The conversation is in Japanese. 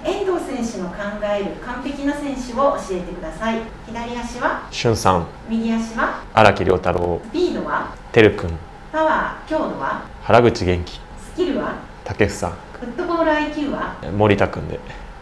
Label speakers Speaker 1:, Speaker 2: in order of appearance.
Speaker 1: 遠藤選手の考える完璧な選手を教えてください。左足は
Speaker 2: しゅんさん、
Speaker 1: 右足は
Speaker 2: 荒木遼太郎、
Speaker 1: スピードは
Speaker 2: てるくん、
Speaker 1: パワー、強度は
Speaker 2: 原口元気、
Speaker 1: スキルは
Speaker 2: 竹房、
Speaker 1: フットボール IQ は
Speaker 2: 森田くんで。